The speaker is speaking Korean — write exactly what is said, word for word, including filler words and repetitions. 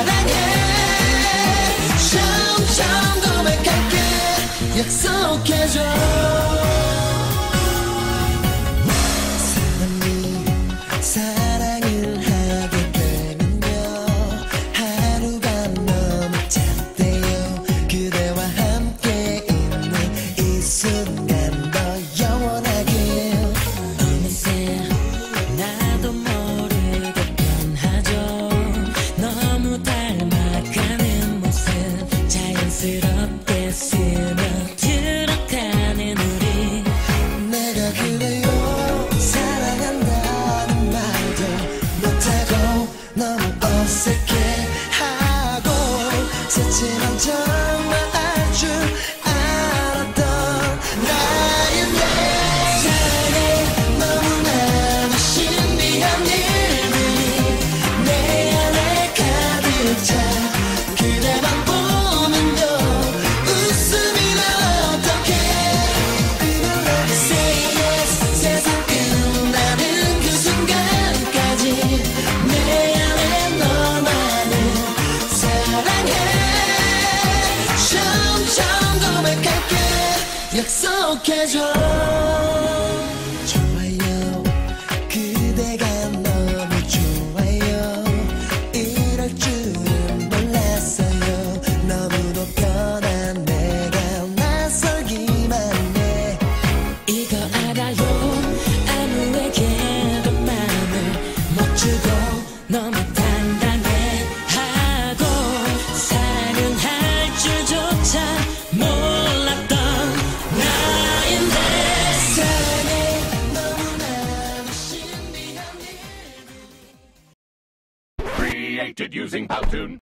사랑해 점점 고백할게 약속해줘 사람이 사랑을 하게 되면요 하루가 너무 작대요 그대와 함께 있는 이 순간 더 영원하게 어느새 나도 모르게 변하죠 너무 닮아가는 모습 자연스럽게 스며들어가는 우리 내가 그래요 사랑한다는 말도 못하고 너무 어색해하고 스치면 정말 알 줄 알았던 나인데 사랑해 너무나도 신비한 일들이 내 안에 가득 차 그대만 보면요 웃음이 나 어떡해 Say yes 세상 끝나는 그 순간까지 내 안에 너만을 사랑해 점점 고백할게 약속해줘 좋아요 그대가 너무 좋아요 이럴 줄은 몰랐어요 너무도 편한 내가 낯설기만 해 이거 알아요 아무에게도 마음을 못 주고 너무 당당해 하고 사랑은 할 줄조차 몰랐던 나인데 사랑해 너무나도 신비한 일 Created using Powtoon.